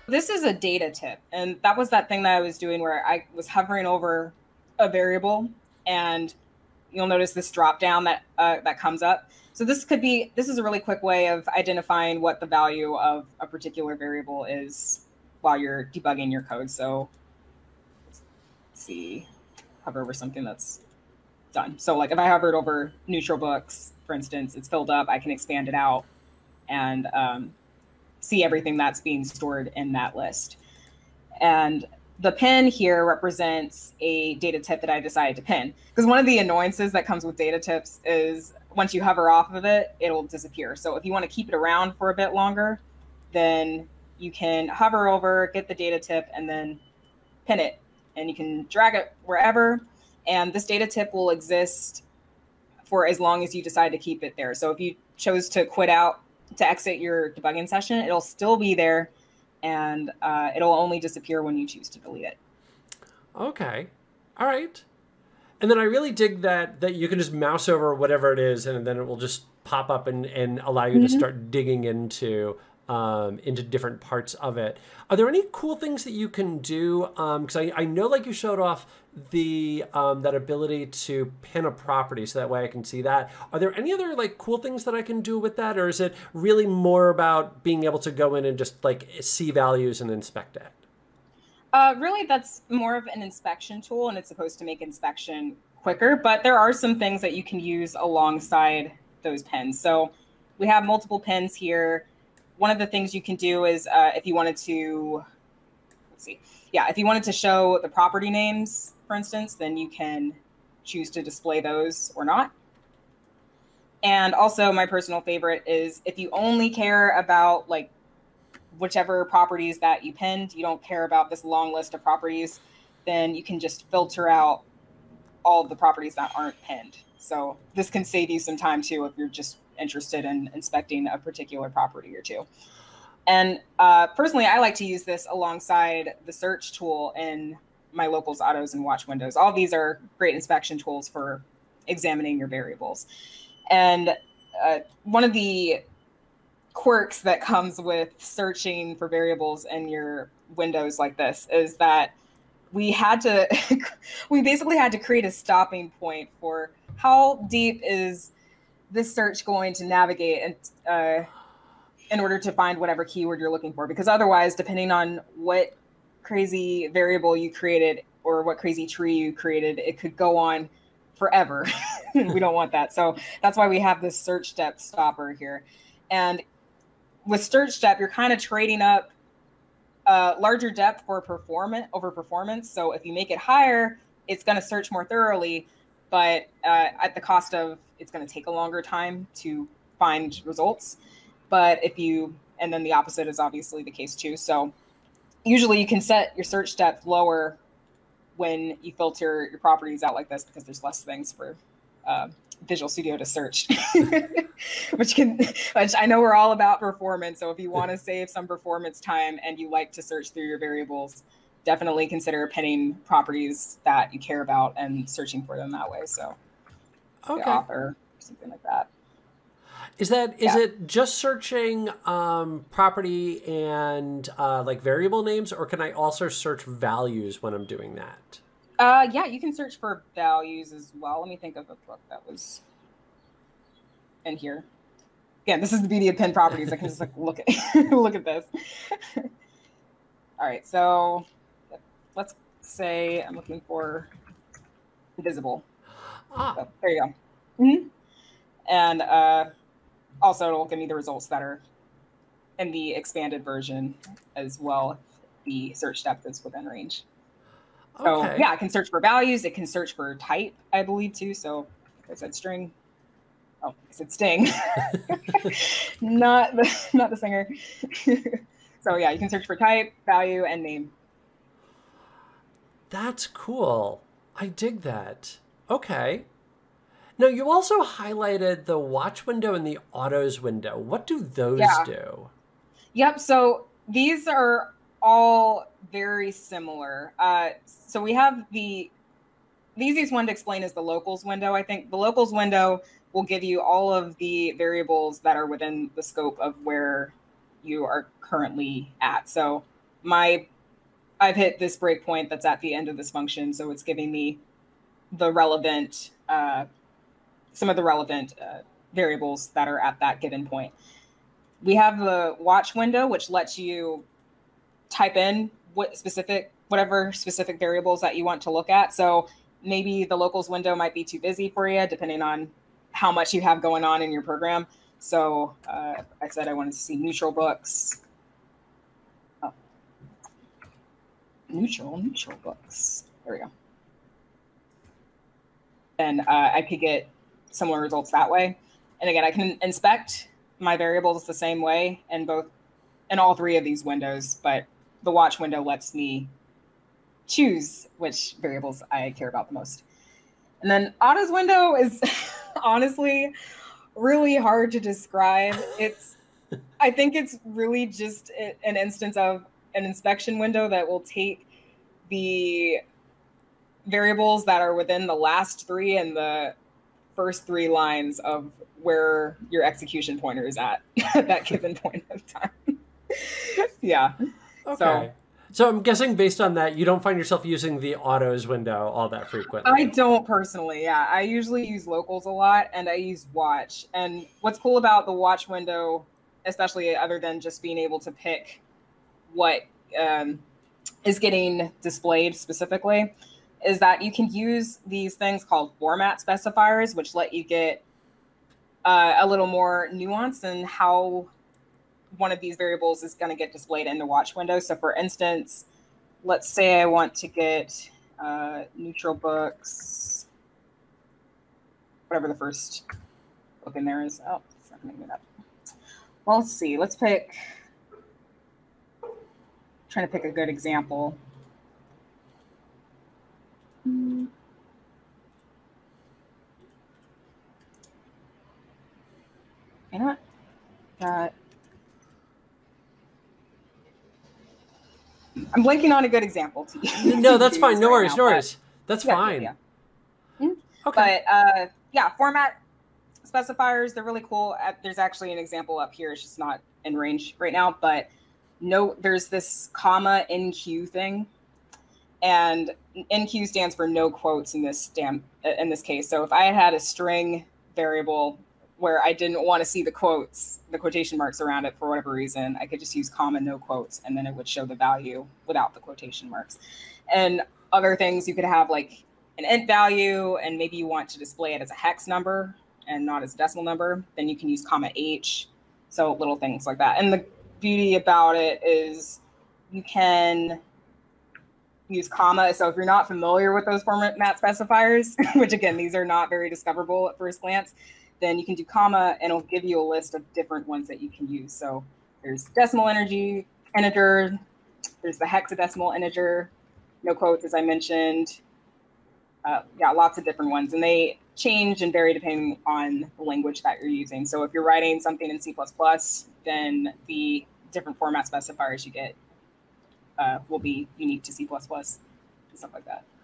This is a data tip, and that was that thing that I was doing where I was hovering over a variable, and you'll notice this drop down that comes up. So this is a really quick way of identifying what the value of a particular variable is while you're debugging your code. So let's see, hover over something that's done. So like if I hovered over neutral books, for instance, it's filled up, I can expand it out and see everything that's being stored in that list. And the pin here represents a data tip that I decided to pin. Because one of the annoyances that comes with data tips is once you hover off of it, it'll disappear. So if you want to keep it around for a bit longer, then you can hover over, get the data tip, and then pin it. And you can drag it wherever. And this data tip will exist for as long as you decide to keep it there. So if you chose to quit out to exit your debugging session, it'll still be there, and it'll only disappear when you choose to delete it. Okay. All right. And then I really dig that you can just mouse over whatever it is, and then it will just pop up and allow you to start digging into different parts of it. Are there any cool things that you can do? Because I know, like, you showed off the that ability to pin a property, so that way I can see that. Are there any other like cool things that I can do with that, or is it really more about being able to go in and just like see values and inspect it? Really, that's more of an inspection tool, and it's supposed to make inspection quicker. But there are some things that you can use alongside those pins. So we have multiple pins here. One of the things you can do is if you wanted to, if you wanted to show the property names, for instance, then you can choose to display those or not. And also my personal favorite is if you only care about like whichever properties that you pinned, you don't care about this long list of properties, then you can just filter out all of the properties that aren't pinned. So this can save you some time too if you're just interested in inspecting a particular property or two. And personally, I like to use this alongside the search tool in my locals, autos, and watch windows. All of these are great inspection tools for examining your variables. And one of the quirks that comes with searching for variables in your windows like this is that we basically had to create a stopping point for how deep is this search going to navigate and in order to find whatever keyword you're looking for. Because otherwise, depending on what crazy variable you created or what crazy tree you created, it could go on forever. We don't want that. So that's why we have this search depth stopper here. And with search depth, you're kind of trading up larger depth for performance. So if you make it higher, it's going to search more thoroughly, but at the cost of it's going to take a longer time to find results. But and then the opposite is obviously the case too. So usually you can set your search depth lower when you filter your properties out like this, because there's less things for Visual Studio to search, which I know we're all about performance. So if you want to save some performance time and you like to search through your variables, definitely consider pinning properties that you care about and searching for them that way. So okay. The author, something like that. Is it just searching property and like variable names, or can I also search values when I'm doing that? Yeah, you can search for values as well. Let me think of a book that was in here. Again, this is the beauty of pin properties. I can just like look at this. All right, so let's say I'm looking for invisible. So, there you go. Mm-hmm. And also it'll give me the results that are in the expanded version as well, if the search depth is within range. So yeah, it can search for values. It can search for type, I believe, too. So if I said string, I said sting, not the singer. So yeah, you can search for type, value, and name. That's cool. I dig that. Okay. Now, you also highlighted the watch window and the autos window. What do those do? Yep. So these are all very similar. So we have the easiest one to explain is the locals window. I think the locals window will give you all of the variables that are within the scope of where you are currently at. So I've hit this breakpoint that's at the end of this function, so it's giving me the relevant, some of the relevant variables that are at that given point. We have the watch window, which lets you type in whatever specific variables that you want to look at. So maybe the locals window might be too busy for you, depending on how much you have going on in your program. So I said I wanted to see neutral books. Oh. Neutral books. There we go. And I could get similar results that way. And again, I can inspect my variables the same way in all three of these windows, but the watch window lets me choose which variables I care about the most. And then Otto's window is honestly really hard to describe. I think it's really just an instance of an inspection window that will take the variables that are within the last three and the first three lines of where your execution pointer is at that given point of time. Yeah. Okay. So I'm guessing based on that, you don't find yourself using the autos window all that frequently. I don't personally, yeah. I usually use locals a lot, and I use watch. And what's cool about the watch window, especially other than just being able to pick what is getting displayed specifically, is that you can use these things called format specifiers, which let you get a little more nuance in how one of these variables is going to get displayed in the watch window. So for instance, let's say I want to get neutral books, whatever the first book in there is. Oh, it's not going to give it up. Well, let's see. Let's pick, trying to pick a good example. You know what? I'm blanking on a good example to use. No, that's fine. No worries, no worries. That's fine. Yeah. Okay. But yeah, format specifiers, they're really cool. There's actually an example up here. It's just not in range right now, but there's this comma NQ thing. And NQ stands for no quotes in this case. So if I had a string variable where I didn't want to see the quotation marks around it for whatever reason, I could just use comma no quotes, and then it would show the value without the quotation marks. And other things, you could have like an int value, and maybe you want to display it as a hex number and not as a decimal number, then you can use comma H. So little things like that. And the beauty about it is you can use comma. So if you're not familiar with those format specifiers, which again, these are not very discoverable at first glance, then you can do comma and it'll give you a list of different ones that you can use. So there's decimal integer, there's the hexadecimal integer, no quotes, as I mentioned. Yeah, lots of different ones. And they change and vary depending on the language that you're using. So if you're writing something in C++, then the different format specifiers you get will be unique to C++, and stuff like that.